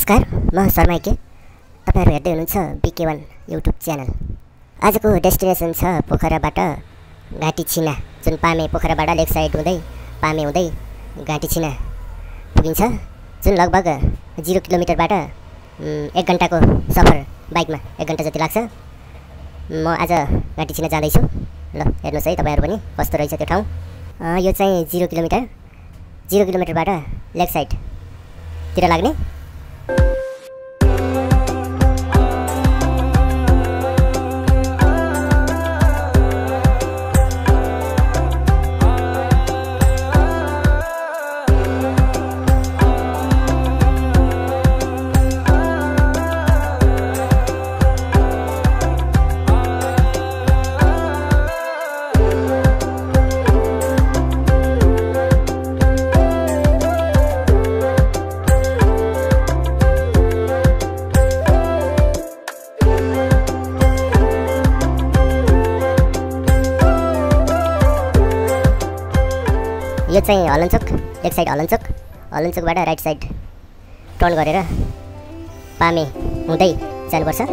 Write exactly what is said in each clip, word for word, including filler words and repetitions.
नमस्कार, म शर्मा के तपाईहरु हेर्दै हुनुहुन्छ बीके वन युट्युब च्यानल। आजको डेस्टिनेसन छ पोखराबाट घाटी छिना, जुन पामे पोखराबाट लेक साइड हुँदै पामे हुँदै घाटी छिना पुगिन्छ, जुन लगभग जीरो किलोमिटरबाट एक घण्टाको सफर बाइकमा एक घण्टा जति लाग्छ। म आज घाटी छिना जाँदैछु। ल हेर्नुस् है तपाईहरु पनि कस्तो रहेछ त्यो ठाउँ। यो चाहिँ जीरो किलोमिटर जीरो किलोमिटरबाट लेक साइड तिर लाग्ने। यो चाहिँ हलनचोक, लेक साइड हलनचोक। हलनचोकबाट राइट साइड टर्न गरेर पामे हुँदै जानुपर्छ।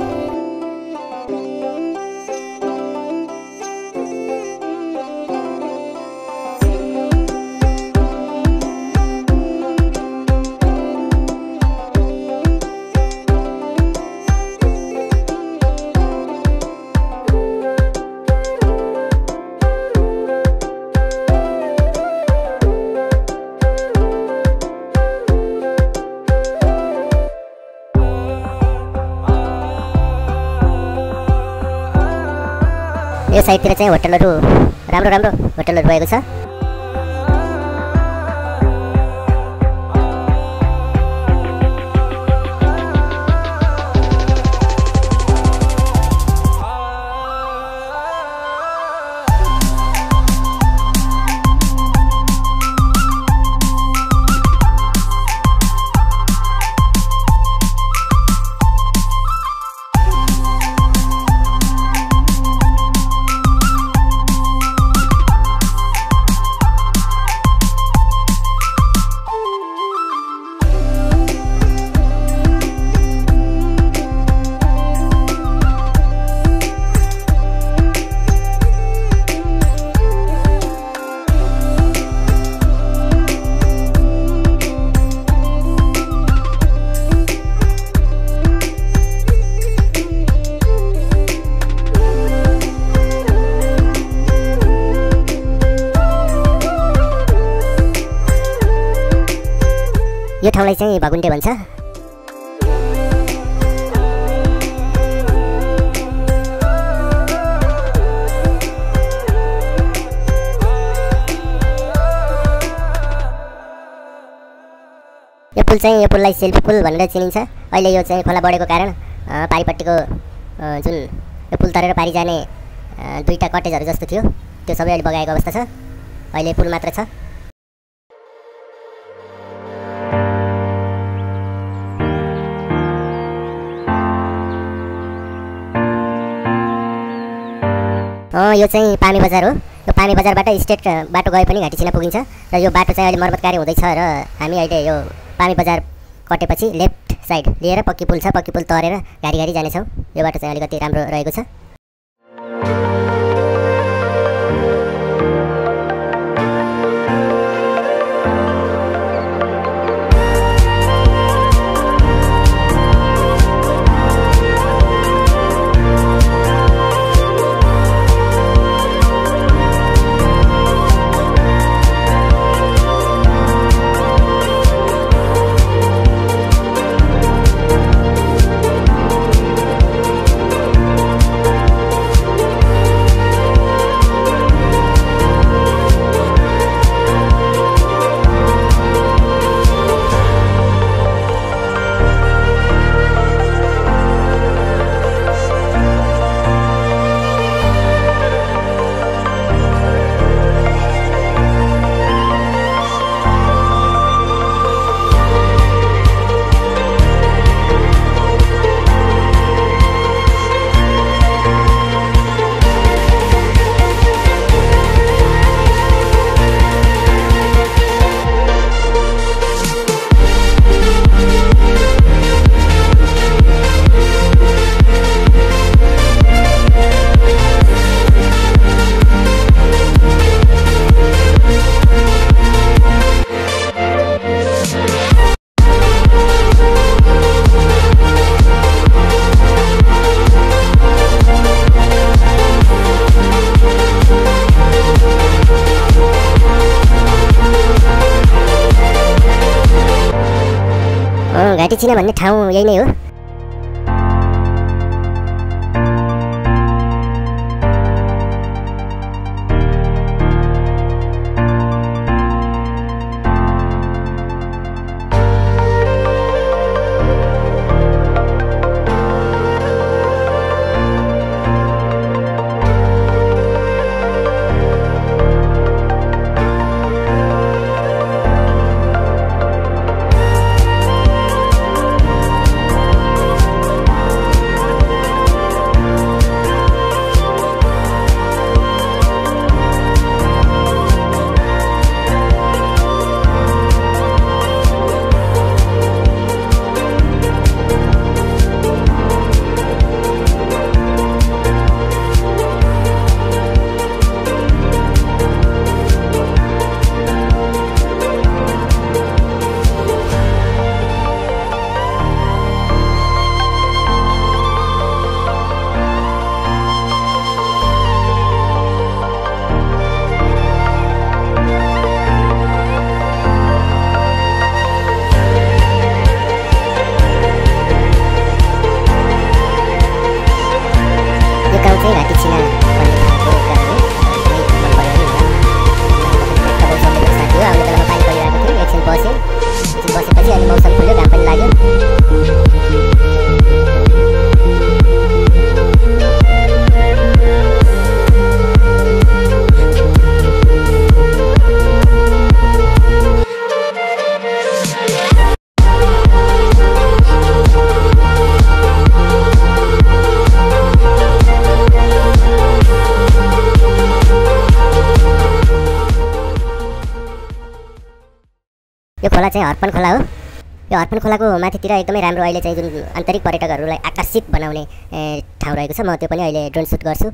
यो साइडतिर चाहिँ होटलहरु राम्रो राम्रो होटलहरु रहेको छ। यो ठाउँलाई चाहिँ भगुन्डे भन्छ। यो पुल चाहिँ यो पुललाई सेल्फी पुल भनेर चिनिन्छ। अहिले यो चाहिँ खोला बढेको कारण पारिपट्टिको जुन यो पुल तरेर पारि जाने दुईटा कटेजहरु जस्तो थियो त्यो सबै अहिले बगाएको अवस्था छ। अहिले पुल मात्र छ। यो चाहिँ पामे बजार हो। यो पामे बजारबाट स्टेट बाटो गए पनि घाटी छिना पुगिन्छ र यो बाटो चाहिँ अहिले मर्मत कार्य हुँदैछ र हामी अहिले यो पामे बजार कटेपछि लेफ्ट साइड लिएर पक्की पुल छ, पक्की पुल तरेर गाडी गाडी जानेछौँ। यो बाटो चाहिँ अलिकति राम्रो रहेको छ। घाटी चिना भन्ने ठाउँ यही नै हो। यो खोला चाहिँ हर्पन खोला हो। यो हर्पन खोलाको माथितिर एकदमै राम्रो अहिले चाहिँ जुन आन्तरिक पर्यटकहरूलाई आकर्षित बनाउने ठाउँ रहेको छ। म त्यो पनि अहिले ड्रोन सुट गर्छु।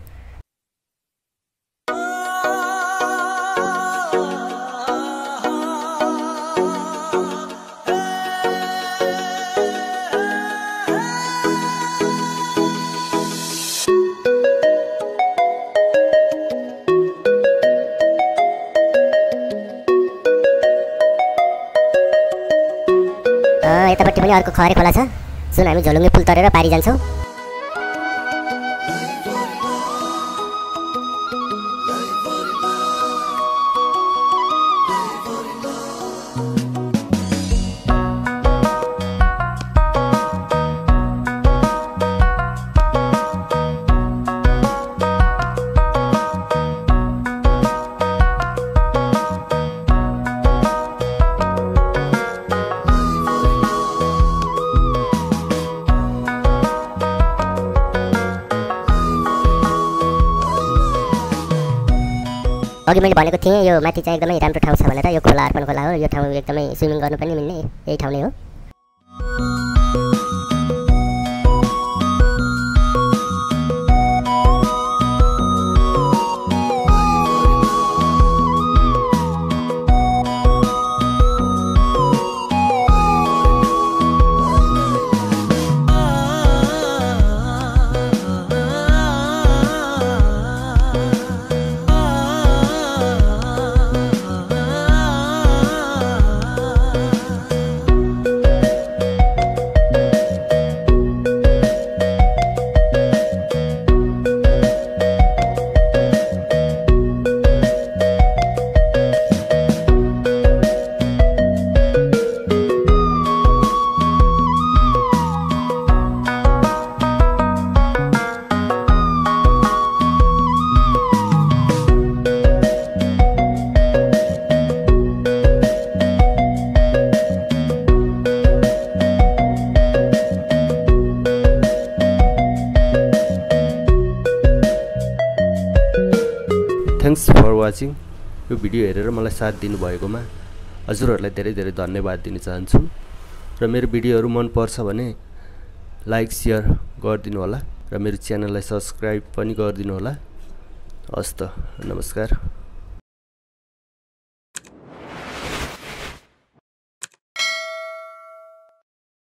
यतापट्टि पनि अर्को खहरे खोला छ जुन हामी झोलुङ्गे पुल तरेर पारी जान्छौँ। अघि मैले भनेको थिएँ यो माथि चाहिँ एकदमै राम्रो ठाउँ छ भनेर। यो खोला हर्पन खोला हो। यो ठाउँ एकदमै स्विमिङ गर्नु पनि मिल्ने यही ठाउँ नै हो। Thanks for watching. यो भिडियो हेरेर मलाई साथ दिनुभएकोमा हजुरहरूलाई धेरै धेरै धन्यवाद दिन चाहन्छु। र मेरो भिडियोहरू मन पर्छ भने लाइक सेयर गरिदिनु होला र मेरो च्यानललाई सब्स्क्राइब पनि गरिदिनु होला। हस् त, नमस्कार।